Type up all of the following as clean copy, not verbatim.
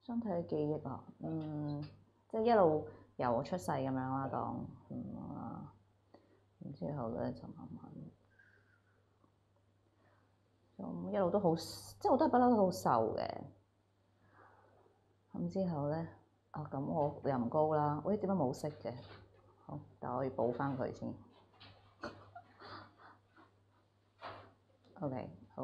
身體嘅記憶啊，即係一路由我出世咁樣啦，當然之後咧就慢慢咁一路都好，即係我都係不嬲都好瘦嘅。咁之後咧，咁我又唔高啦。喂，點解冇色嘅？好，但我要補翻佢先。OK， 好。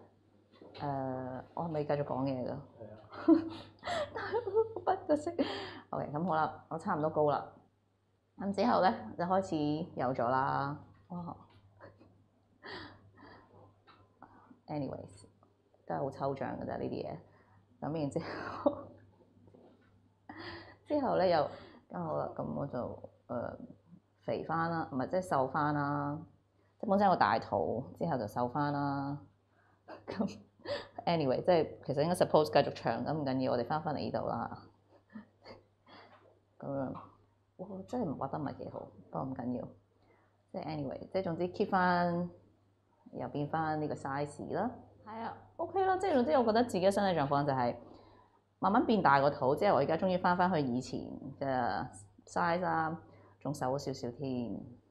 我係咪繼續講嘢㗎？但係我筆個色。OK，咁好啦，我差唔多高啦。咁之後咧就開始有咗啦。哇 ，anyways 都係好抽象㗎啫呢啲嘢。咁然之後咧又好啦，咁我就肥翻啦，唔係即係瘦翻啦。即係本身有個大肚，之後就瘦翻啦。咁 anyway 即係其實應該 suppose 繼續長咁唔緊要，我哋翻返嚟呢度啦。咁樣，哇！真係唔畫得唔係幾好，不過唔緊要。即係 anyway，即係總之 keep 翻又變翻呢個 size 啦。係啊，OK 啦。即係總之，我覺得自己嘅身體狀況就係慢慢變大個肚，即係我而家終於翻返去以前嘅 size 啦，仲瘦咗少少添。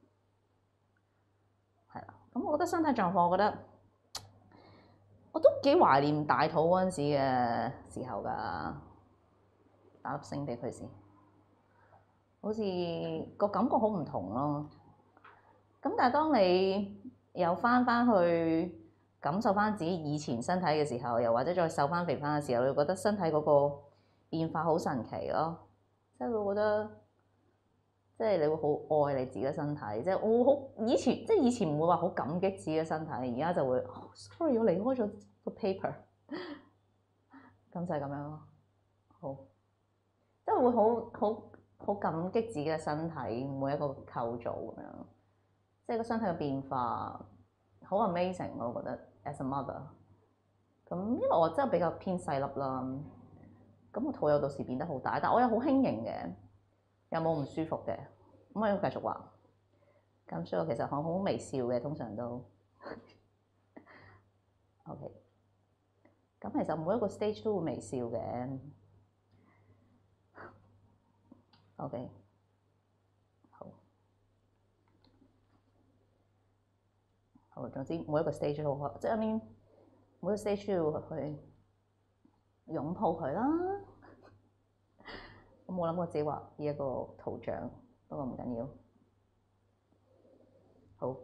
係啦，咁我覺得身體狀況，我覺得我都幾懷念大肚嗰陣時嘅時候㗎。打粒星俾佢先，好似個感覺好唔同咯。咁但係當你又翻去感受翻自己以前身體嘅時候，又或者再瘦翻肥翻嘅時候，你會覺得身體嗰個變化好神奇咯。即係會覺得，即係你會好愛你自己嘅身體。即係我好以前唔會話好感激自己嘅身體，而家就會sorry 我離開咗個 paper， 咁就係咁樣咯。好。即係會好感激自己嘅身體每一個構造咁樣，即係個身體嘅變化好 amazing 我覺得 as a mother。咁因為我真係比較偏細粒啦，咁個肚有到時變得好大，但我又好輕盈嘅，又冇唔舒服嘅，咁我要繼續話。咁所以我其實好微笑嘅，通常都 OK。咁其實每一個 stage 都會微笑嘅。OK， 好，好，總之每一個 stage 都好，即係 I mean 每個 stage 都要去擁抱佢啦。我冇諗過自己畫呢一個圖像，不過唔緊要。好，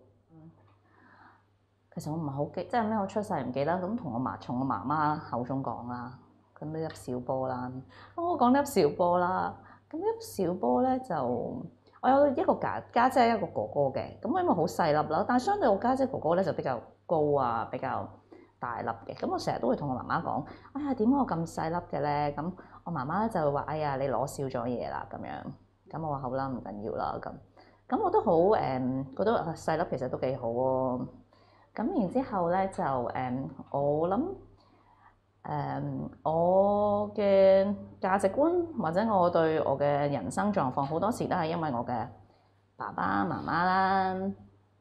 其實我唔係好記，即係咩？我出世唔記得，咁從我媽媽口中講啦。咁呢粒小波啦，我講呢粒小波啦。咁呢粒小波咧就我有一個家姐一個哥哥嘅，咁因為好細粒啦，但係相對我家姐哥哥咧就比較高啊，比較大粒嘅。咁我成日都會同我媽媽講：哎呀，點解我咁細粒嘅咧？咁我媽媽就會話：哎呀，你攞少咗嘢啦咁樣。咁我話好啦，唔緊要啦咁。咁我都好覺得細粒其實都幾好喎。咁然之後咧就我諗我嘅價值觀或者我對我嘅人生狀況好多時都係因為我嘅爸爸媽媽啦。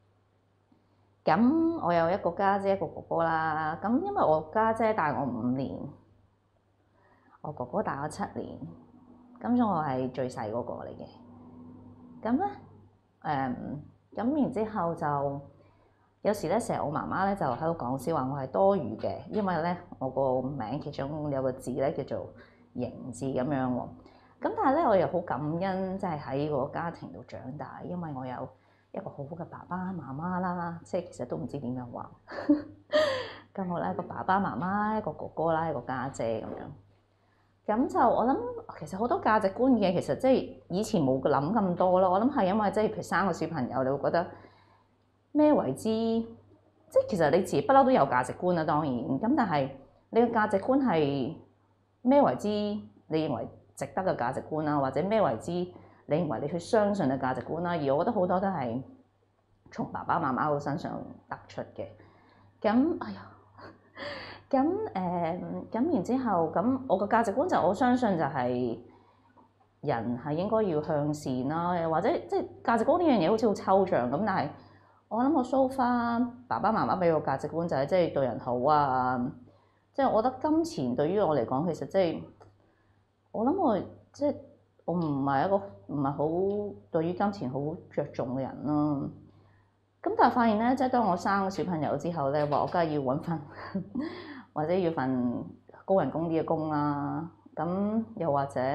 咁我有一個家姐一個哥哥啦。咁因為我家姐大我5年，我哥哥大我7年，咁所以我係最細嗰個嚟嘅。咁咧咁然之後就有時咧，成日我媽媽咧就喺度講笑話我係多餘嘅，因為咧我個名其中有個字咧叫做盈字咁樣喎。咁但係咧我又好感恩，即係喺個家庭度長大，因為我有一個好好嘅爸爸媽媽啦，即係其實都唔知點樣話。咁我咧一個爸爸媽媽，一個哥哥啦，一個家姐咁樣。咁就我諗，其實好多價值觀嘅，其實即係以前冇諗咁多咯。我諗係因為即係譬如生個小朋友，你會覺得咩為之？即係其實你自己不嬲都有價值觀啦，當然。咁但係你嘅價值觀係咩為之？你認為值得嘅價值觀啦，或者咩為之？你認為你去相信嘅價值觀啦？而我覺得好多都係從爸爸媽媽嘅身上得出嘅。咁哎呀〜咁然之後，咁我個價值觀就我相信就係人係應該要向善啦，或者即係價值觀呢樣嘢好似好抽象咁，但係我諗我 so far 爸爸媽媽俾我價值觀就係即係對人好啊，即係我覺得金錢對於我嚟講其實即係我諗我即係我唔係一個唔係好對於金錢好着重嘅人咯。咁但係發現咧，即係當我生個小朋友之後咧，話我梗係要揾份或者要份高人工啲嘅工啦。咁又或者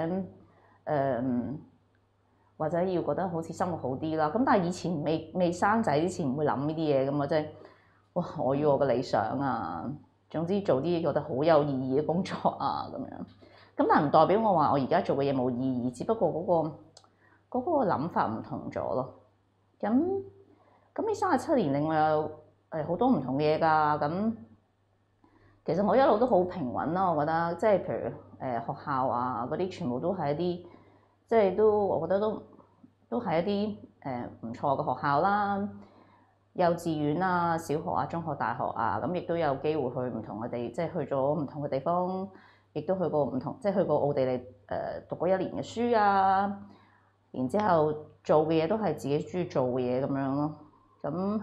或者要覺得好似生活好啲啦。咁但係以前未生仔之前唔會諗呢啲嘢咁啊，即係哇！我要我嘅理想啊，總之做啲覺得好有意義嘅工作啊咁樣。咁但係唔代表我話我而家做嘅嘢冇意義，只不過嗰個諗法唔同咗咯。咁你37年令我有好多唔同嘅嘢㗎。咁其實我一路都好平穩啦，我覺得即係譬如學校啊嗰啲全部都係一啲即係我覺得都係一啲唔錯嘅學校啦。幼稚園啊、小學啊、中學、大學啊，咁亦都有機會去唔同嘅地，即係去咗唔同嘅地方，亦都去過唔同，即係去過奧地利讀過1年嘅書啊。然之後做嘅嘢都係自己中意做嘅嘢咁樣咯。咁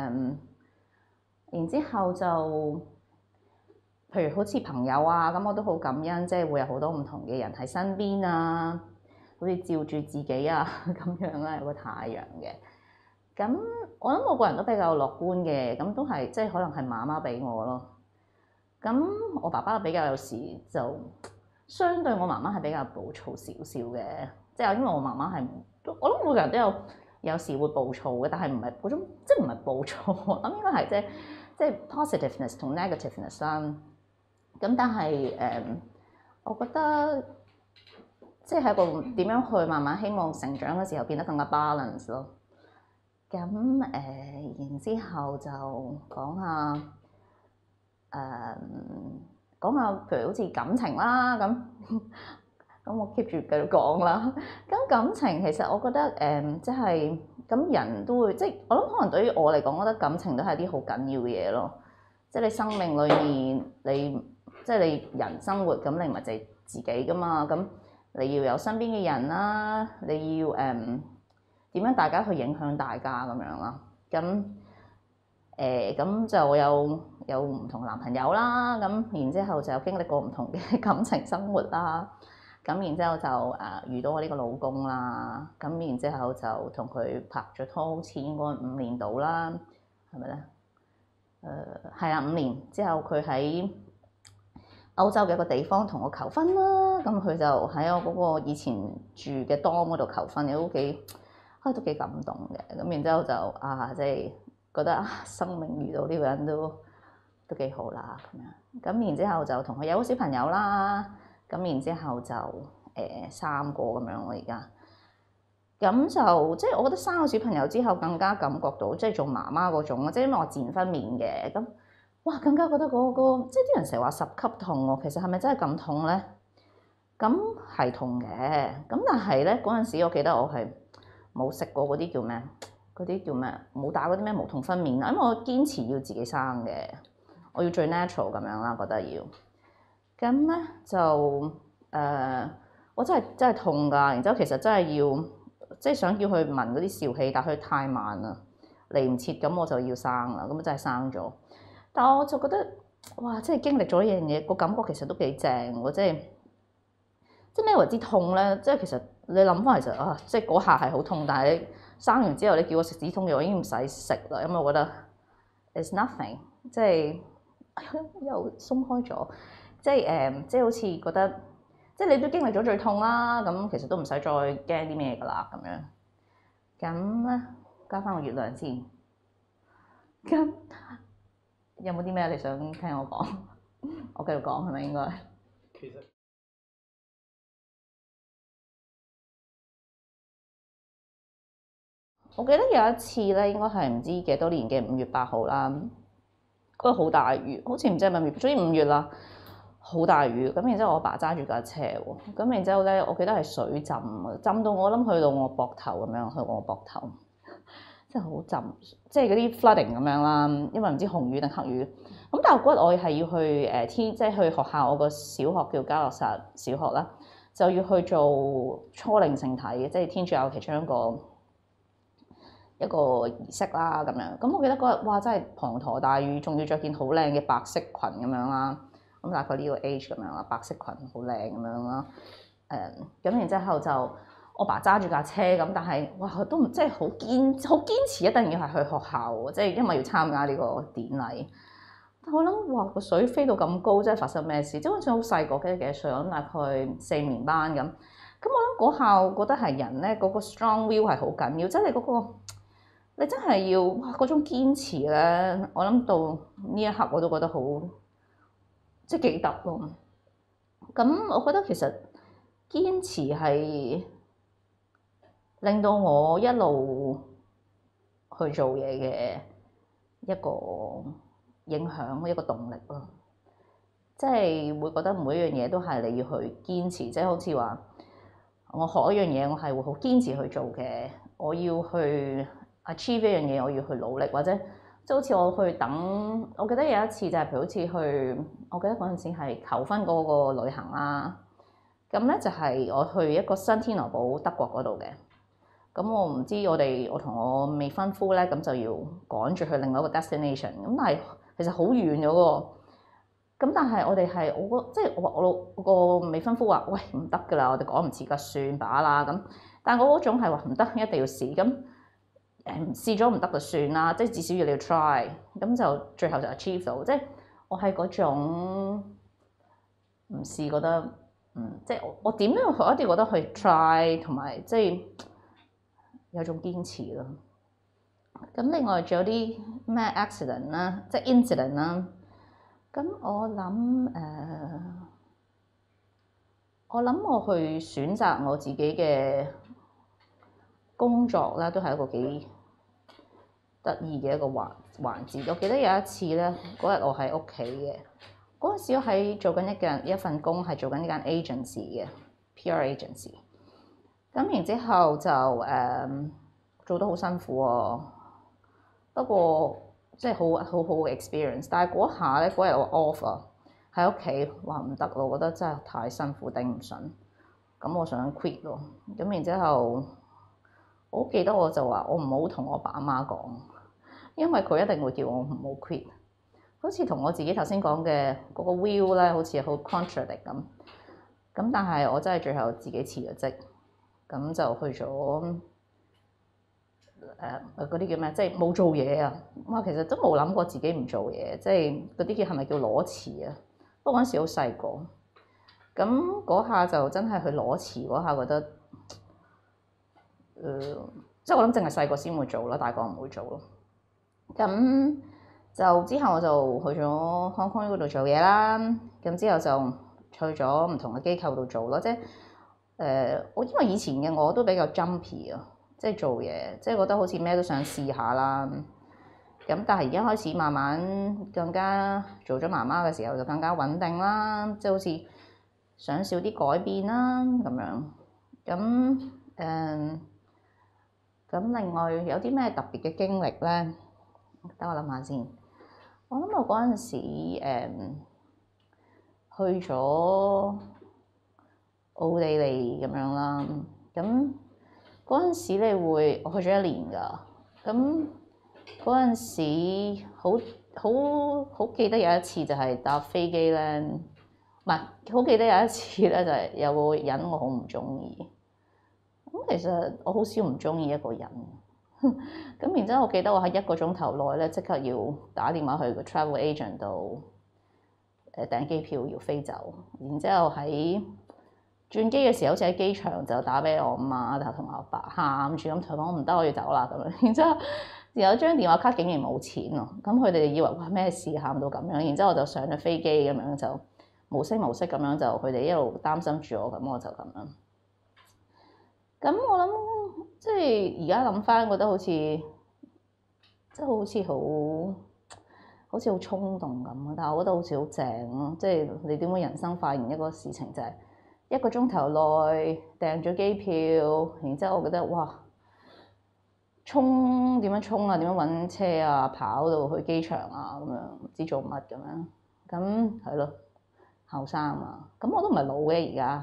然之後就譬如好似朋友啊，咁我都好感恩，即係會有好多唔同嘅人喺身邊啊，好似照住自己啊咁樣啦，有個太陽嘅。咁我諗我個人都比較樂觀嘅，咁都係即係可能係媽媽俾我咯。咁我爸爸比較有時就相對我媽媽係比較暴躁少少嘅，即係因為我媽媽係我諗每個人都有時會暴躁嘅，但係唔係嗰種即係唔係暴躁，我諗應該係即係 positiveness 同 negativeness 啦。咁但係我覺得即係喺個點樣去慢慢希望成長嘅時候變得更加 balance 咯。咁然之後就講下譬如好似感情啦，咁我 keep 住繼續講啦。咁感情其實我覺得即係咁人都會即係我諗可能對於我嚟講，我覺得感情都係啲好緊要嘅嘢咯。即係你生命裏面即係你人生活咁，你唔係淨係自己噶嘛。咁你要有身邊嘅人啦，你要點樣大家去影響大家咁樣啦。咁就有唔同嘅男朋友啦。咁然之後就有經歷過唔同嘅感情生活啦。咁然之後就遇到我呢個老公啦。咁然之後就同佢拍咗拖，好似應該5年到啦，係咪咧？係啦，5年之後佢喺歐洲嘅一個地方同我求婚啦。咁佢就喺我嗰個以前住嘅 dorm 嗰度求婚，都幾感動嘅。咁然之後就即係覺得生命遇到呢個人都幾好啦咁樣。咁然之後就同佢有個小朋友啦。咁然之後就3個咁樣我而家。咁就即係我覺得生個小朋友之後更加感覺到即係做媽媽嗰種，即係因為我自然分娩嘅。咁哇更加覺得嗰個即係啲人成日話10級痛喎，其實係咪真係咁痛咧？咁係痛嘅。咁但係咧嗰陣時我記得我係冇食過嗰啲叫咩？冇打嗰啲咩無痛分娩啊，因為我堅持要自己生嘅，我要最 natural 咁樣啦，覺得要。咁咧就我真係痛㗎。然之後其實真係要即係想叫佢聞嗰啲笑氣，但佢太慢啦，嚟唔切。咁我就要生啦，咁真係生咗。但我就覺得哇，即係經歷咗一樣嘢，個感覺其實都幾正喎。即係咩為之痛咧？即係其實你諗翻其實即係嗰下係好痛，但係你生完之後你叫我食止痛藥，我已經唔使食啦，因為我覺得 it's nothing， 即係又鬆開咗。即係好似覺得，即係你都經歷咗最痛啦，咁其實都唔使再驚啲咩噶啦咁樣。咁咧加翻個月亮先。咁有冇啲咩你想聽我講？我繼續講係咪應該？其實我記得有一次咧，應該係唔知幾多年嘅5月8號啦，嗰個好大雨，好似唔知係咪月，總之5月啦。好大雨，咁然之後我爸揸住架車喎，咁然之後咧，我記得係水浸啊，浸到我諗去到我膊頭咁樣，去我膊頭，真係好浸，即係嗰啲 flooding 咁樣啦，因為唔知紅雨定黑雨。咁但係嗰日我係要去即係去學校，我個小學叫嘉諾撒小學啦，就要去做初領聖體嘅，即係天主教其中一個儀式啦咁樣。咁我記得嗰日哇，真係滂沱大雨，仲要着件好靚嘅白色裙咁樣啦。咁大概呢個 age 咁樣啦，白色裙好靚咁樣啦。 咁然之後就我爸揸住架車咁，但係哇都唔即係好堅持一定要係去學校喎，即係因為要參加呢個典禮。我諗哇個水飛到咁高，即係發生咩事？即係好似好細個，幾多歲？我諗大概4年班咁。咁我諗嗰下我覺得係人咧嗰個 strong will 係好緊要，即係你嗰個你真係要哇嗰種堅持咧。我諗到呢一刻我都覺得好即係幾得咯。咁我覺得其實堅持係令到我一路去做嘢嘅一個影響，一個動力咯。即係會覺得每一樣嘢都係你要去堅持，即係好似話我學一樣嘢，我係會好堅持去做嘅。我要去 achieve 一樣嘢，我要去努力，或者即係好似我去等。我記得有一次就係譬如好似去，我記得嗰陣時係求婚嗰個旅行啦。咁咧就係我去一個新天鵝堡德國嗰度嘅。咁我唔知我同我未婚夫咧，咁就要趕住去另外一個 destination。咁但係其實好遠咗喎。咁但係我哋係即係我個未婚夫話：喂，唔得㗎啦，我哋趕唔切㗎，算把啦咁。但係我嗰種係話唔得，一定要試。咁試咗唔得就算啦，即係至少要你要 try。咁就最後就 achieve 到。即係我係嗰種唔試覺得即係我點都要一定覺得去 try 同埋即係有種堅持咯。咁另外仲有啲咩 accident 啦，即係 incident 啦。咁我諗我去選擇我自己嘅工作咧，都係一個幾得意嘅一個環節。我記得有一次咧，嗰日我喺屋企嘅嗰陣時，我喺做緊一份工，係做緊呢間 agency 嘅 PR agency。咁然之後就做得好辛苦喎，不過即係好嘅 experience。但係嗰下咧，嗰日我 off 啊，喺屋企話唔得咯，我覺得真係太辛苦，頂唔順。咁我想 quit 咯。咁然之後，我好記得我就話我唔好同我爸阿媽講，因為佢一定會叫我唔好 quit。好似同我自己頭先講嘅嗰個 will 咧，好似好 contradict 咁。咁但係我真係最後自己辭咗職，咁就去咗嗰啲叫咩？即係冇做嘢啊！哇，其實都冇諗過自己唔做嘢，即係嗰啲叫係咪叫裸辭啊？不過嗰陣時好細個，咁嗰下就真係去裸辭嗰下，覺得即係我諗淨係細個先會做啦，大個唔會做咯。咁就之後我就去咗 Hong Kong 嗰度做嘢啦。咁之後就去咗唔同嘅機構度做咯。即係我因為以前嘅我都比較 jumpy 啊。即係做嘢，即係覺得好似咩都想試下啦。咁但係而家開始慢慢更加做咗媽媽嘅時候，就更加穩定啦。即係好似想少啲改變啦咁樣。咁另外有啲咩特別嘅經歷咧？等我諗下先。我諗我嗰陣時去咗奧地利咁樣啦。咁嗰陣時你會，我去咗1年㗎。咁嗰陣時好記得有一次就係搭飛機咧，唔係好記得有一次咧就係有個人我好唔中意。咁其實我好少唔中意一個人。咁然之後我記得我喺1個鐘頭內咧即刻要打電話去個 travel agent 度訂機票要飛走。然之後喺轉機嘅時候，好似喺機場就打俾我媽，就同我阿爸喊住咁同我講唔得，我要走啦咁樣。然之後有張電話卡竟然冇錢咯，咁佢哋以為哇咩事喊到咁樣。然之後我就上咗飛機咁樣就無聲無息咁樣就佢哋一路擔心住我，咁我就咁樣。咁我諗即係而家諗翻，覺得好似即係好似好衝動咁，但係我覺得好似好正咯。即係你點會人生發現一個事情就係1個鐘頭內訂咗機票，然之後我覺得哇，點樣衝啊？點樣揾車啊？跑到去機場啊？咁樣唔知做乜咁樣。咁係咯，後生啊，咁我都唔係老嘅而家。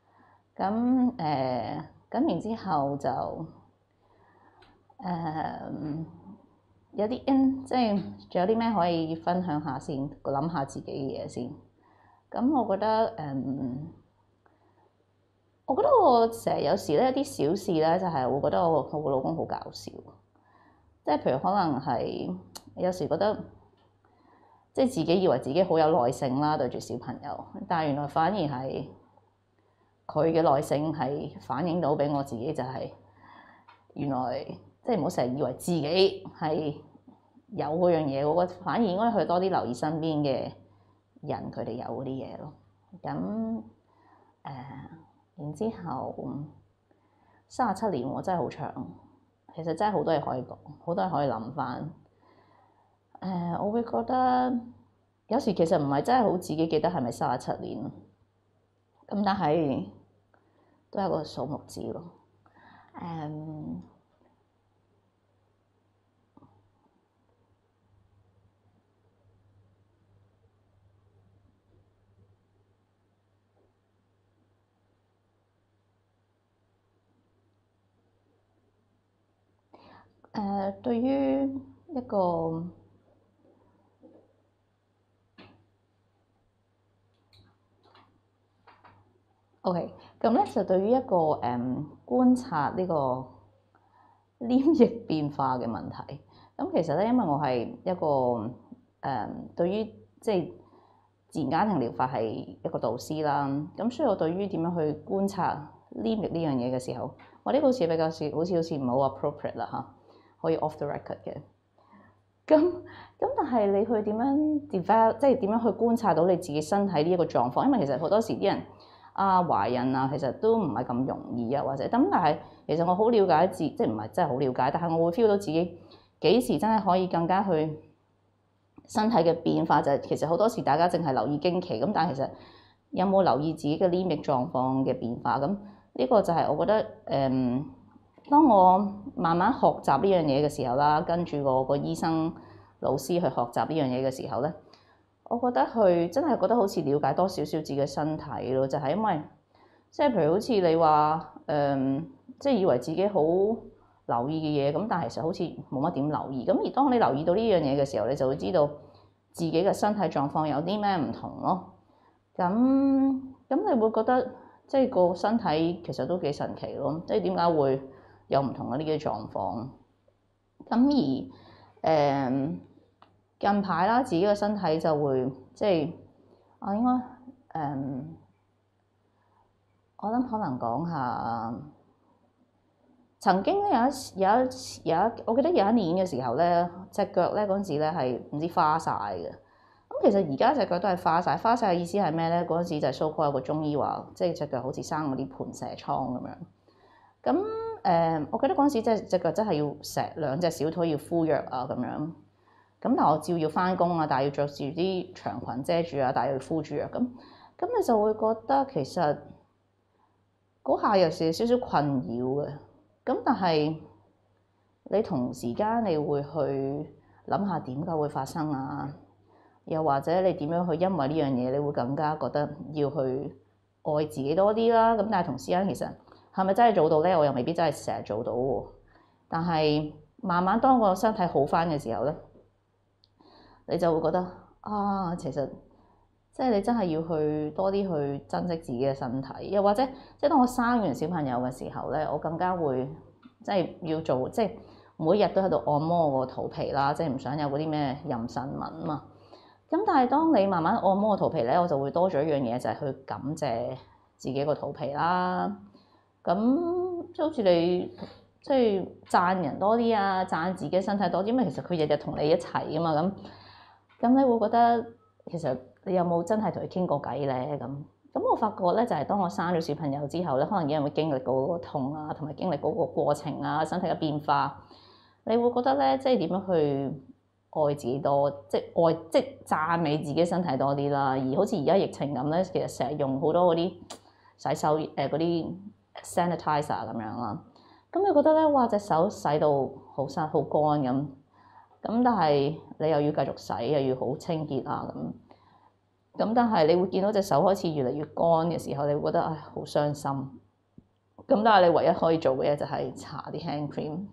咁然之後就有啲即係仲有啲咩可以分享下先？諗下自己嘅嘢先。咁我覺得我覺得我成日有時咧，啲小事咧就係會覺得我老公好搞笑，即係譬如可能係有時覺得即係自己以為自己好有耐性啦對住小朋友，但係原來反而係佢嘅耐性係反映到俾我自己就係原來即係唔好成日以為自己係有嗰樣嘢，我覺得反而應該去多啲留意身邊嘅人，佢哋有嗰啲嘢咯。咁然之後37年我真係好長，其實真係好多嘢可以講，好多嘢可以諗翻。我會覺得有時其實唔係真係好自己記得係咪37年，咁但係都係個數目字咯。對於一個OK，咁咧就對於一個觀察呢個黏液變化嘅問題。咁其實咧，因為我係一個對於即係自然家庭療法係一個導師啦，咁所以我對於點樣去觀察黏液呢樣嘢嘅時候，我呢個好似比較好似唔係好 appropriate 啦嚇，可以 off the record 嘅。咁但係你去點樣 develop，即係點樣去觀察到你自己身體呢一個狀況？因為其實好多時啲人懷孕啊，其實都唔係咁容易啊，或者咁，但係其實我好了解即係唔係真係好了解，但係我會 feel 到自己幾時真係可以更加去身體嘅變化，就係其實好多時大家淨係留意經期，咁但係其實有冇留意自己嘅黏液狀況嘅變化？咁呢個就係我覺得當我慢慢學習呢樣嘢嘅時候啦，跟住個醫生老師去學習呢樣嘢嘅時候咧，我覺得佢真係覺得好似了解多少少自己嘅身體咯，就係因為即係譬如好似你話即係以為自己好留意嘅嘢，咁但係其實好似冇乜點留意。咁而當你留意到呢樣嘢嘅時候，你就會知道自己嘅身體狀況有啲咩唔同咯。咁你會覺得即係個身體其實都幾神奇咯，即係點解會有唔同嘅呢啲狀況？咁而近排啦，自己嘅身體就會即係我應該我諗可能講下曾經咧我記得有一年嘅時候咧，隻腳咧嗰陣時咧係唔知花晒嘅。咁其實而家隻腳都係花晒，花晒嘅意思係咩咧？嗰陣時就係 so called 有個中醫話，即係隻腳好似生嗰啲盤蛇瘡咁樣。咁我記得嗰陣時即係隻腳真係要成兩隻小腿要敷藥啊咁樣。咁但係我照要翻工啊，但係要着住啲長裙遮住啊，但係要敷住藥咁你就會覺得其實嗰下有時少少困擾嘅。咁但係你同時間你會去諗下點解會發生啊？又或者你點樣去因為呢樣嘢，你會更加覺得要去愛自己多啲啦。咁但係同時間其實係咪真係做到咧？我又未必真係成日做到喎。但係慢慢當個身體好翻嘅時候咧，你就會覺得其實即係你真係要去多啲去珍惜自己嘅身體，又或者即係當我生完小朋友嘅時候咧，我更加會即係要做，即係每日都喺度按摩我個肚皮啦，即係唔想有嗰啲咩妊娠紋啊嘛。咁但係當你慢慢按摩個肚皮咧，我就會多咗一樣嘢，就係去感謝自己個肚皮啦。咁即係好似你即係讚人多啲啊，讚自己身體多啲，因為其實佢日日同你一齊啊嘛。咁你會覺得其實你有冇真係同佢傾過偈咧？咁我發覺咧，就係當我生咗小朋友之後咧，可能有人會經歷過嗰個痛啊，同埋經歷嗰個過程啊，身體嘅變化，你會覺得咧，即係點樣去愛自己多，即係讚美自己身體多啲啦。而好似而家疫情咁咧，其實成日用好多嗰啲洗手嗰啲 sanitizer 咁樣啦。咁你覺得咧，哇隻手洗到好乾咁。咁但係你又要繼續洗，又要好清潔啊咁但係你會見到隻手開始越嚟越乾嘅時候，你會覺得好傷心。咁但係你唯一可以做嘅嘢就係搽啲 hand cream。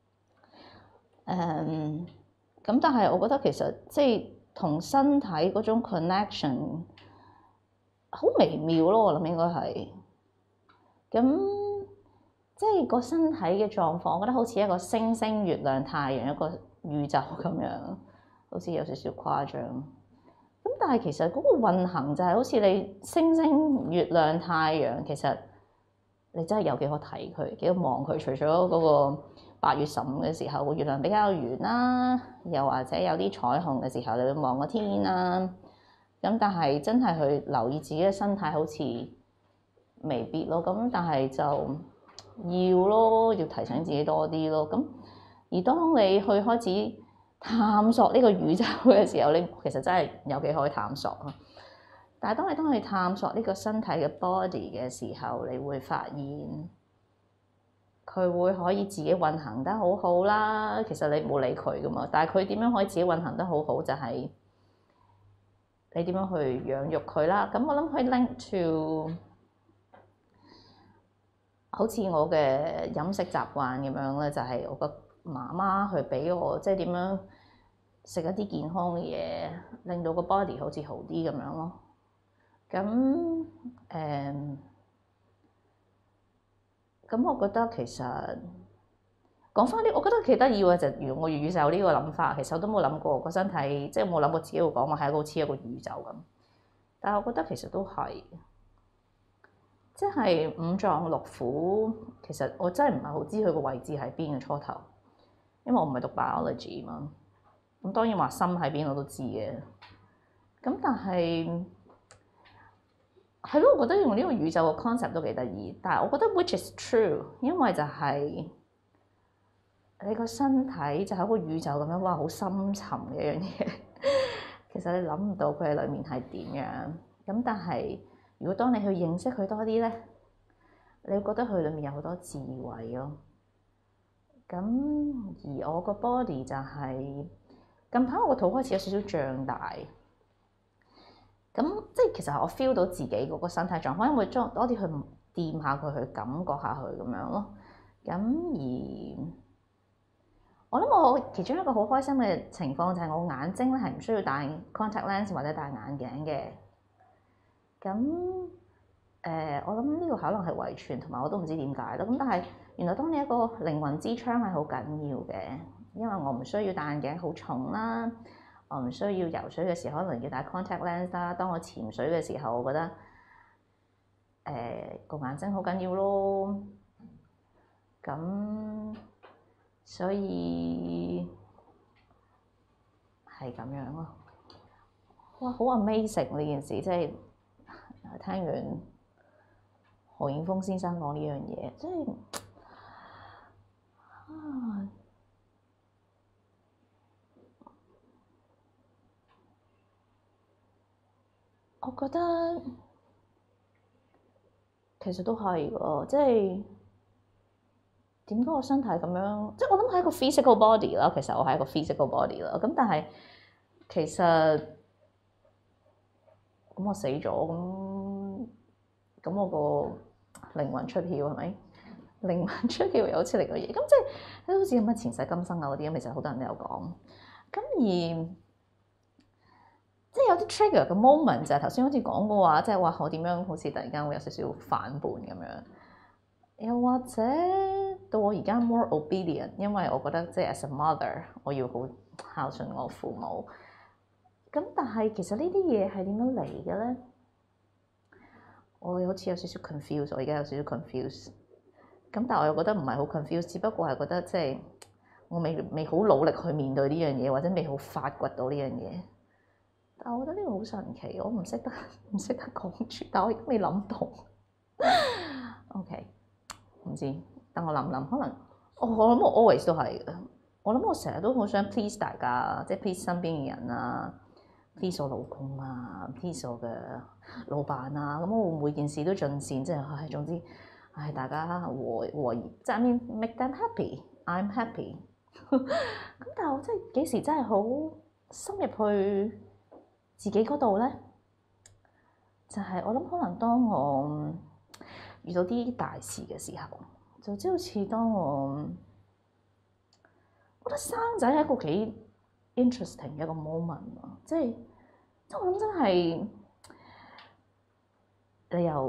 咁但係我覺得其實即係同身體嗰種 connection 好微妙咯，我諗應該係咁即係個身體嘅狀況，我覺得好似一個星星、月亮、太陽一個宇宙咁樣，好似有少少誇張。咁但係其實嗰個運行就係好似你星星、月亮、太陽，其實你真係有幾可睇佢，幾可望佢。除咗嗰個8月15嘅時候，個月亮比較圓啦，又或者有啲彩虹嘅時候，你會望個天啦。咁但係真係去留意自己嘅身體，好似未必咯。咁但係就要咯，要提醒自己多啲咯。咁而當你去開始探索呢個宇宙嘅時候，你其實真係有幾可以探索啊！但係當你探索呢個身體嘅 body 嘅時候，你會發現佢會可以自己運行得好好啦。其實你冇理佢噶嘛，但係佢點樣可以自己運行得好好，就係你點樣去養育佢啦。咁我諗可以 link to 好似我嘅飲食習慣咁樣咧，就係我個媽媽去俾我，即係點樣食一啲健康嘅嘢，令到個 body 好似好啲咁樣咯。咁我覺得其實講翻啲，我覺得幾得意喎。就如我宇宙呢個諗法，其實我都冇諗過個身體，即係冇諗過自己會講話係一個好似一個宇宙咁。但係我覺得其實都係，即係五臟六腑，其實我真係唔係好知佢個位置喺邊嘅初頭，因為我唔係讀 biology 嘛。咁當然話心喺邊我都知嘅。咁但係係咯，我覺得用呢個宇宙嘅 concept 都幾得意。但係我覺得 which is true，因為就係你個身體就係一個宇宙咁樣，哇，好深沉嘅一樣嘢。其實你諗唔到佢喺裡面係點樣。咁但係如果當你去認識佢多啲咧，你會覺得佢裡面有好多智慧咯。咁而我個 body 就係近排我個肚開始有少少脹大。咁即係其實我 feel 到自己嗰個身體狀況，因為多啲去掂下佢，去感覺下佢咁樣咯。咁而我諗我其中一個好開心嘅情況就係我眼睛咧係唔需要戴 contact lens 或者戴眼鏡嘅。咁我諗呢個可能係遺傳，同埋我都唔知點解咯。咁但係原來當你一個靈魂之窗係好緊要嘅，因為我唔需要戴眼鏡好重啦。我唔需要游水嘅時候，可能要戴 contact lens 啦。當我潛水嘅時候，我覺得個眼睛好緊要咯。咁所以係咁樣咯。哇，好 amazing 呢件事，即係聽完何影峰先生講呢樣嘢，即係我覺得其實都係㗎，即係點解我身體咁樣？即係我諗係一個 physical body 啦。其實我係一個 physical body 啦。咁但係其實咁我死咗，咁我個靈魂出竅係咪？靈魂出竅又好似另一個嘢。咁即係好似咁嘅前世今生啊嗰啲咁，其實好多人都有講。咁而即係有啲 trigger 嘅 moment 就係頭先好似講過話，即係話我點樣好似突然間會有少少反叛咁樣，又或者到我而家 more obedient，因為我覺得即係 as a mother，我要好孝順我父母。咁但係其實呢啲嘢係點樣嚟嘅咧？我好似有少少 confuse， 我而家有少少 confuse。咁但係我又覺得唔係好 confuse， 只不過係覺得即係我未好努力去面對呢樣嘢，或者未好發掘到呢樣嘢。但係我覺得呢個好神奇，我唔識得講住，但我亦都未諗到。OK， 唔知等我諗，可能我諗我 always 都係嘅。我諗我成日都好想 please 大家，即係 please 身邊嘅人啊，please 我老公啊，please 我嘅老闆啊。咁我每件事都盡善，即係總之，大家和諧，即係 I mean make them happy，I'm happy。咁但係我真係幾時真係好深入去自己嗰度咧，就係我諗可能當我遇到啲大事嘅時候，就即好似當我覺得生仔係一個幾 interesting 嘅一個 moment 啊，即係我諗真係你由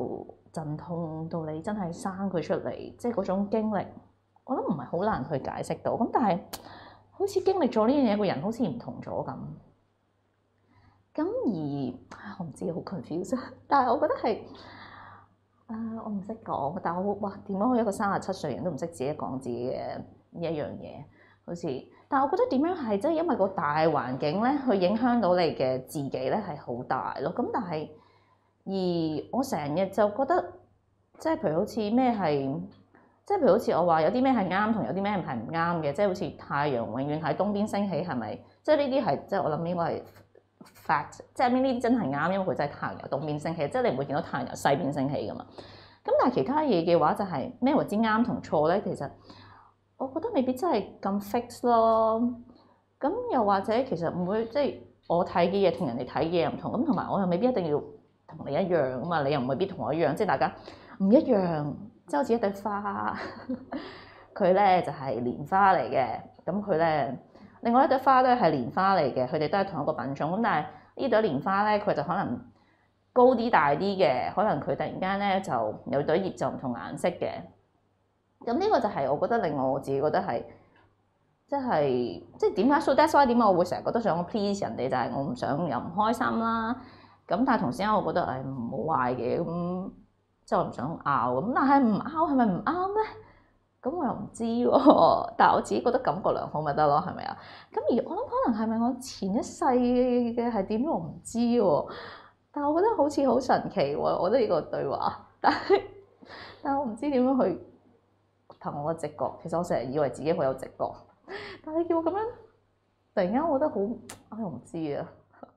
陣痛到你真係生佢出嚟，即係嗰種經歷，我諗唔係好難去解釋到。咁但係好似經歷咗呢樣嘢，個人好似唔同咗咁。咁而我唔知好 confused，但係我覺得係我唔識講。但係哇，點解我一個37歲人都唔識自己講自己嘅呢一樣嘢？好似，但係我覺得點樣係即係因為個大環境咧，去影響到你嘅自己咧係好大咯。咁但係而我成日就覺得，即係譬如好似咩係，即係譬如好似我話有啲咩係啱同有啲咩係唔啱嘅，即係好似太陽永遠喺東邊升起係咪？即係呢啲係即係我諗應該係 fact， 即係呢啲真係啱，因為佢真係太陽由東邊升起，即係你唔會見到太陽由西邊升起噶嘛。咁但係其他嘢嘅話就係咩為之啱同錯咧？其實我覺得未必真係咁 fix 咯。咁又或者其實唔會即係我睇嘅嘢同人哋睇嘅嘢唔同，咁同埋我又未必一定要同你一樣啊嘛，你又未必同我一樣，即係大家唔一樣。即係好似一朵花，佢咧就係蓮花嚟嘅，咁佢咧另外一朵花都係蓮花嚟嘅，佢哋都係同一個品種。咁但係呢朵蓮花咧，佢就可能高啲大啲嘅，可能佢突然間咧就有朵葉就唔同顏色嘅。咁呢個就係我覺得令我自己覺得係，即係點解 so that's why 點解我會成日覺得想 please 人哋，就係我唔想又唔開心啦。咁但係同時間我覺得誒唔好壞嘅咁。即係我唔想拗咁，但係唔拗係咪唔啱咧？咁我又唔知喎。但係我自己覺得感覺良好咪得咯，係咪啊？咁而我諗可能係咪我前一世嘅係點，我唔知喎。但係我覺得好似好神奇喎。我覺得呢個對話，但係我唔知點樣去憑我嘅直覺。其實我成日以為自己好有直覺，但係你叫我咁樣，突然間我覺得好，我唔知啊。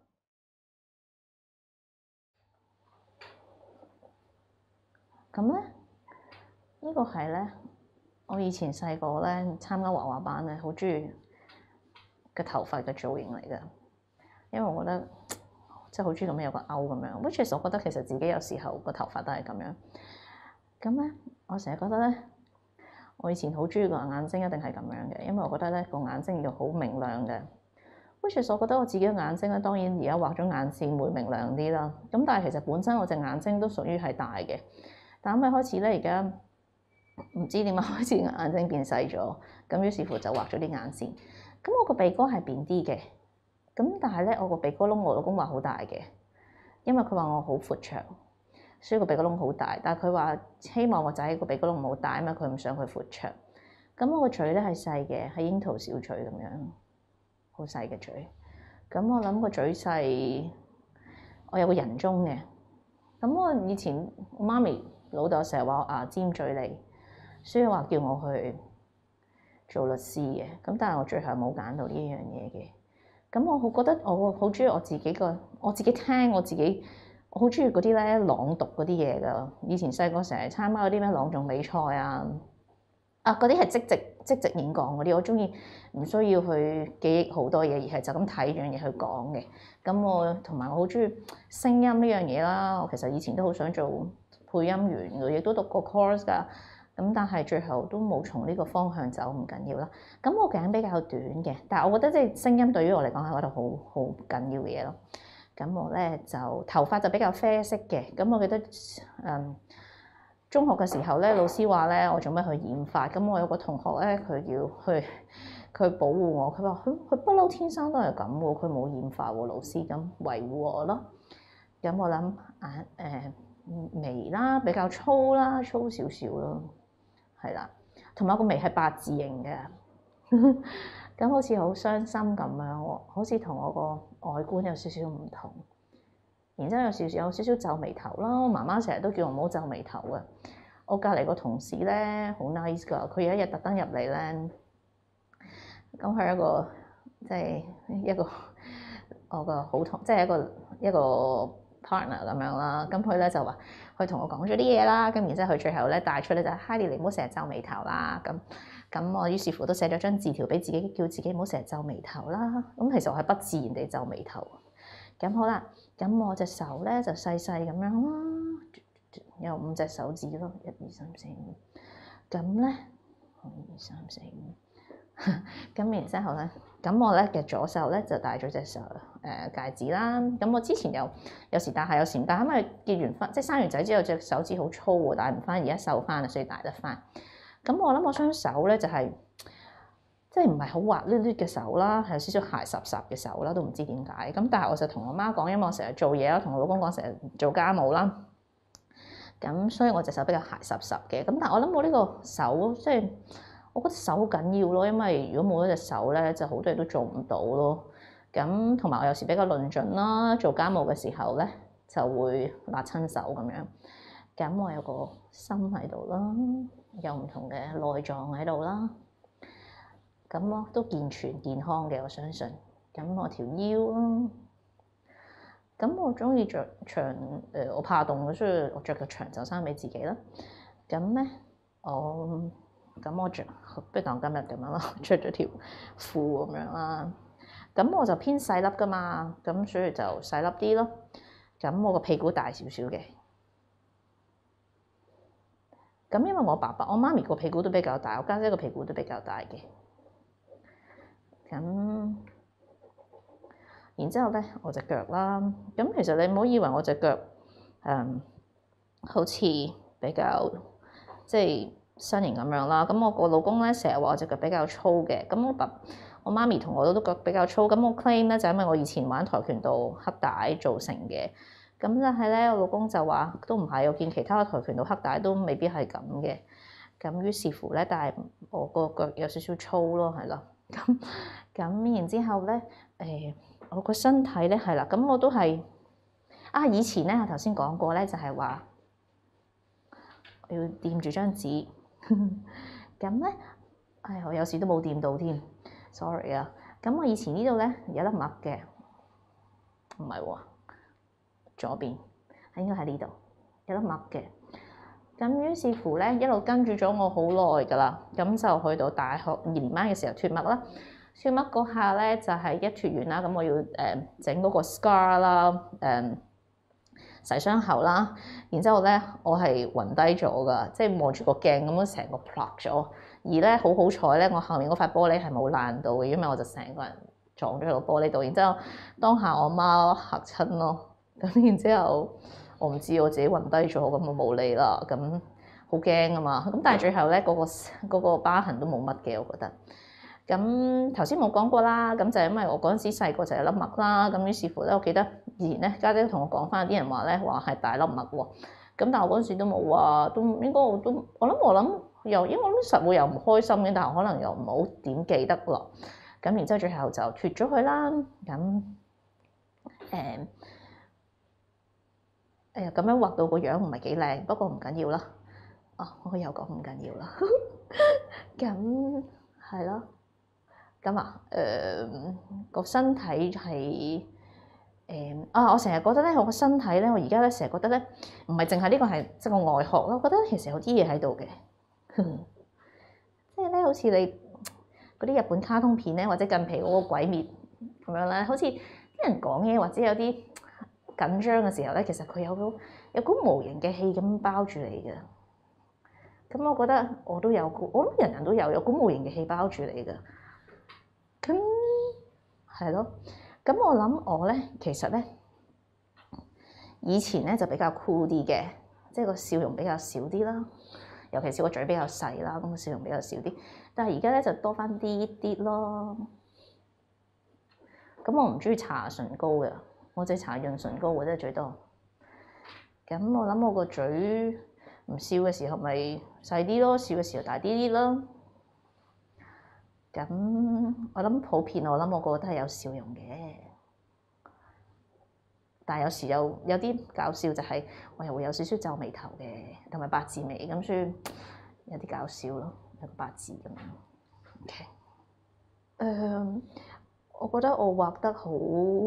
咁咧，呢個係咧，我以前細個咧參加畫畫班咧，好中意嘅頭髮嘅造型嚟嘅，因為我覺得即係好中意咁樣有個勾咁樣。which is 我覺得其實自己有時候個頭髮都係咁樣。咁咧，我成日覺得咧，我以前好中意個眼睛一定係咁樣嘅，因為我覺得咧個眼睛要好明亮嘅。which is 我覺得我自己嘅眼睛咧，當然而家畫咗眼線會明亮啲啦。咁但係其實本身我隻眼睛都屬於係大嘅。但咁咪開始咧，而家唔知點解開始眼睛變細咗，咁於是乎就畫咗啲眼線。咁我個鼻哥係扁啲嘅，咁但係咧我個鼻哥窿我老公話好大嘅，因為佢話我好闊長，所以個鼻哥窿好大。但係佢話希望個仔個鼻哥窿唔好大，因為佢唔想佢闊長。咁我個嘴咧係細嘅，係櫻桃小嘴咁樣，好細嘅嘴。咁我諗個嘴細，我有個人中嘅。咁我以前我媽咪老豆成日話我牙尖嘴利，所以話叫我去做律師嘅。咁但係我最後冇揀到呢樣嘢嘅。咁我好覺得我好中意我自己聽我自己，我好中意嗰啲咧朗讀嗰啲嘢㗎。以前細個成日參加嗰啲咩朗誦比賽啊，嗰啲係即席演講嗰啲，我中意唔需要去記憶好多嘢，而係就咁睇樣嘢去講嘅。咁我同埋我好中意聲音呢樣嘢啦。我其實以前都好想做配音員嘅，亦都讀過 course 㗎。咁但係最後都冇從呢個方向走，唔緊要啦。咁我頸比較短嘅，但係我覺得即係聲音對於我嚟講係一個好緊要嘅嘢咯。咁我咧就頭髮就比較啡色嘅。咁我記得中學嘅時候咧，老師話咧我做咩去染髮？咁我有個同學咧，佢保護我，佢話佢不嬲天生都係咁喎，佢冇染髮喎，老師咁維護我咯。咁我諗眉啦比較粗啦，粗少少咯，係啦，同埋個眉係八字形嘅，咁好似好傷心咁樣喎，好似同我個外觀有少少唔同。然之後有少少皺眉頭啦，我媽媽成日都叫我唔好皺眉頭嘅。我隔離個同事咧好 nice 㗎，佢有一日特登入嚟咧，咁佢一個我個好同，即係一個 partner 咁樣啦。咁佢咧就話，佢同我講咗啲嘢啦。咁然之後佢最後咧帶出咧就係，Hidy你唔好成日皺眉頭啦。咁我於是乎都寫咗張字條俾自己，叫自己唔好成日皺眉頭啦。咁其實我係不自然地皺眉頭。咁好啦，咁我隻手咧就細細咁樣啦，有5隻手指咯，1、2、3、4、5。咁咧，1、2、3、4、5 咁然之後咧，咁我咧嘅左手咧就戴咗隻手戒指啦。咁我之前有時戴下，有時唔戴，因為結完婚即係生完仔之後隻手指好粗喎，戴唔翻，而家瘦翻啦，所以戴得翻。咁我諗我雙手咧就係即係唔係好滑捋捋嘅手啦，係有少少鞋濕濕嘅手啦，都唔知點解。咁但係我就同我媽講，因為我成日做嘢啦，同我老公講成日做家務啦。咁所以我隻手比較鞋濕濕嘅。咁但係我諗我呢個手即係我覺得手好緊要咯，因為如果冇咗隻手咧，就好多嘢都做唔到咯。咁同埋我有時比較論盡啦，做家務嘅時候咧就會辣親手咁樣。咁我有個心喺度啦，有唔同嘅內臟喺度啦。咁咯，都健全健康嘅，我相信。咁我條腰啦，咁我中意着長我怕凍，所以我着個長袖衫俾自己啦。咁咧，我着，不如當今日咁樣咯，着咗條褲咁樣啦。咁我就偏細粒噶嘛，咁所以就細粒啲咯。咁我個屁股大少少嘅。咁因為我爸爸、我媽咪個屁股都比較大，我家姐個屁股都比較大嘅。咁，然之後咧，我隻腳啦。咁其實你唔好以為我隻腳好似比較即係身形咁樣啦。咁我個老公咧成日話我隻腳比較粗嘅。咁我媽咪同我都腳比較粗。咁我 claim 咧就因為我以前玩跆拳道黑帶造成嘅。咁但係咧，我老公就話都唔係，我見其他跆拳道黑帶都未必係咁嘅。咁於是乎咧，但係我個腳有少少粗咯，係咯。咁然之後咧，我個身體咧係啦，咁我都係以前咧，我頭先講過咧，就係話要掂住張紙，咁咧，我有時都冇掂到添，sorry 啊。咁我以前呢度咧有粒癦嘅，唔係喎，左邊應該喺呢度有粒癦嘅。咁於是乎咧，一路跟住咗我好耐㗎啦。咁就去到大學2年班嘅時候脫癦啦。脫癦嗰下咧就係一脫完啦，咁我要整嗰個 scar 啦，洗傷口啦。然之後咧，我係暈低咗㗎，即係望住個鏡咁樣成個 plug 咗。而咧好彩咧，我後面嗰塊玻璃係冇爛到嘅，因為我就成個人撞咗喺個玻璃度。然之後當下我媽嚇親咯。咁然之後。我唔知我自己暈低咗，咁我冇理啦。咁好驚啊嘛。咁但係最後咧，嗰個疤痕都冇乜嘅，我覺得。咁頭先冇講過啦。咁就係因為我嗰陣時細個就有粒癦啦。咁於是乎咧，我記得以前咧家姐同我講翻，啲人話咧話係大粒癦喎。咁但係我嗰陣時都冇話，都應該我諗又因為我諗實會又唔開心嘅，但係可能又唔好點記得咯。咁然之後最後就脫咗佢啦。咁咁樣畫到個樣唔係幾靚，不過唔緊要啦。我又講唔緊要啦。咁係咯。咁個身體係我成日覺得咧，我個身體咧，我而家咧成日覺得咧，唔係淨係呢個係即係個外殼咯。我覺得其實有啲嘢喺度嘅，即係咧好似你嗰啲日本卡通片咧，或者近期嗰個鬼滅咁樣咧，好似啲人講嘢或者有啲緊張嘅時候咧，其實佢有股無形嘅氣咁包住你嘅。咁我覺得我都有股，我諗人人都有股無形嘅氣包住你嘅。咁係咯。咁我諗我咧，其實咧以前咧就比較酷啲嘅，即係個笑容比較少啲啦。尤其是個嘴比較細啦，咁個笑容比較少啲。但係而家咧就多翻啲啲咯。咁我唔中意搽唇膏嘅。我只搽潤唇膏嘅啫最多。咁我諗我個嘴唔笑嘅時候咪細啲咯，笑嘅時候大啲啲咯。咁我諗普遍我諗我個個都係有笑容嘅，但係有時有啲搞笑就係我又會有少少皺眉頭嘅，同埋八字眉咁，所以有啲搞笑咯，有個八字咁樣。OK。我覺得我畫得好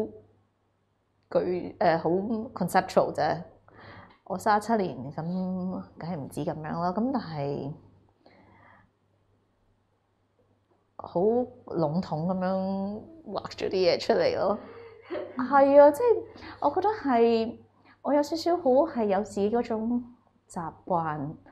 好 conceptual 啫。我37年咁，梗係唔止咁樣啦。咁但係好籠統咁樣畫咗啲嘢出嚟咯。係啊，即係我覺得係我有少少好係有自己嗰種習慣，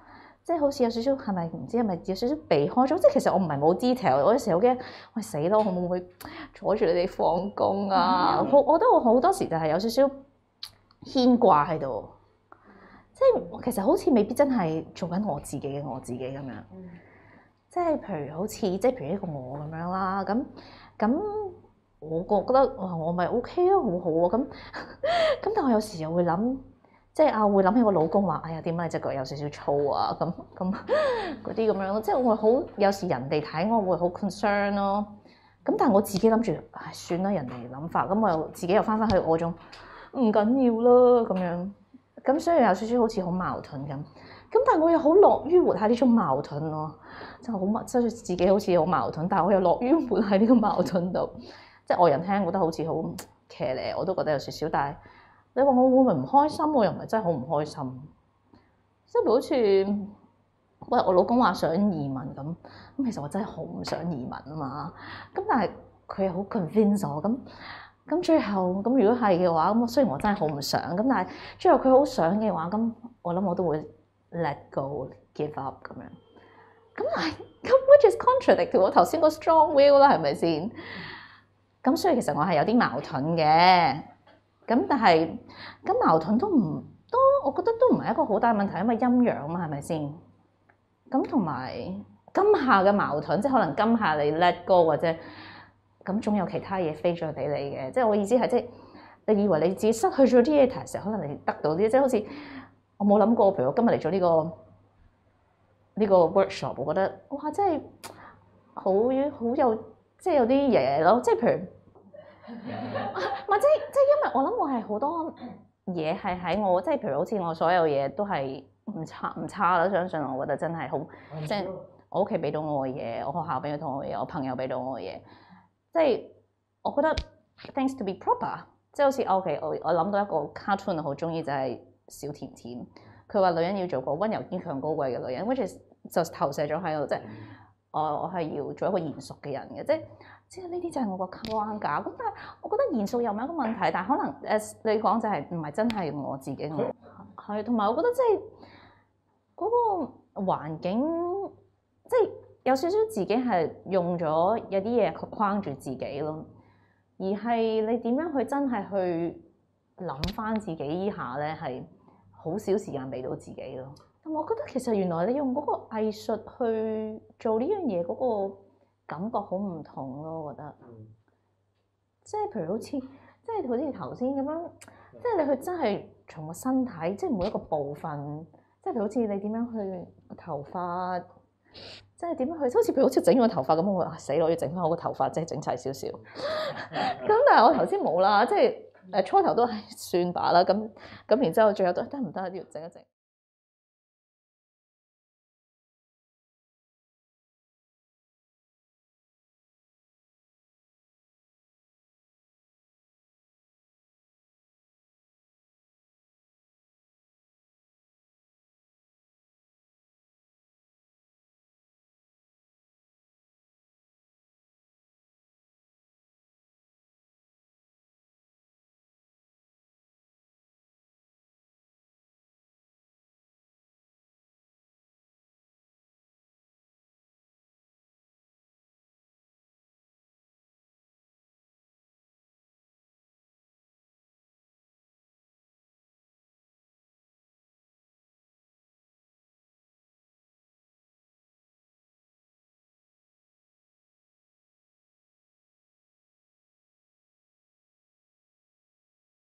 即係好似有少少係咪唔知係咪有少少避開咗？即係其實我唔係冇 detail，我有時好驚，喂死咯！我會唔會阻住你哋放工啊？我覺得我好多時就係有少少牽掛喺度，即係其實好似未必真係做緊我自己咁樣。即係譬如好似即係譬如呢個我咁樣啦，咁我覺得我咪 OK 啊，好好啊咁。但我有時又會諗。即係會諗起我老公話：哎呀，點解你隻腳有少少粗啊？咁嗰啲咁樣咯。即係我會好有時人哋睇我會好 concern 咯。咁但係我自己諗住，唉，算啦，人哋諗法。咁我又自己又翻去我種唔緊要啦咁樣。咁所以有少少好似好矛盾咁。咁但係我又好樂於活喺呢種矛盾咯。就好即係自己好似好矛盾，但係我又樂於活喺呢個矛盾度。即係外人聽覺得好似好騎呢，我都覺得有少少，但係。你話我會唔會唔開心？我又唔係真係好唔開心，即係好似喂我老公話想移民咁，其實我真係好唔想移民啊嘛。咁但係佢又好 convince 我咁最後咁如果係嘅話，咁雖然我真係好唔想，咁但係最後佢好想嘅話，咁我諗我都會 let go give up 咁樣。咁但係咁 which is contradict 我頭先個 strong will 啦，係咪先？咁所以其實我係有啲矛盾嘅。咁但係咁矛盾都，我覺得都唔係一個好大問題，因為陰陽嘛，係咪先？咁同埋今夏嘅矛盾，即係可能今夏你 let go 或者咁總有其他嘢飛咗俾你嘅。即係我意思係，即係你以為你自己失去咗啲嘢，其實可能你得到啲，即係好似我冇諗過，譬如我今日嚟咗呢個 workshop， 我覺得哇，真係好有即係有啲嘢咯，即係譬如。或者即係因為我諗我係好多嘢係喺我即係譬如好似我所有嘢都係唔差啦，相信我覺得真係好即係我屋企俾到我嘅嘢，我學校俾到我嘅嘢，我朋友俾到我嘅嘢，即係我覺得 things to be proper， 即係好似 OK， 我諗到一個 cartoon 我好中意就係小甜甜，佢話女人要做個溫柔堅強高貴嘅女人 ，which is 就投射咗喺度，即係我係要做一個賢淑嘅人嘅，即係呢啲就係我個框架。咁但係我覺得賢淑又唔係一個問題，但係可能你講就係唔係真係我自己係，同埋我覺得即係嗰個環境，即係有少少自己係用咗有啲嘢去框住自己咯，而係你點樣去真係去諗翻自己依下咧，係好少時間俾到自己咯。咁我覺得其實原來你用嗰個藝術去做呢樣嘢嗰個感覺好唔同咯，我覺得。即係譬如好似頭先咁樣，即係你去真係從個身體，即係每一個部分，即係譬如好似你點樣去頭髮，即係點樣去，好似譬如好似整咗個頭髮咁，我話死咯，我要整翻我個頭髮，即係整齊少少。咁但係我頭先冇啦，即係初頭都係算吧啦，咁然之後最後都得唔得要整一整。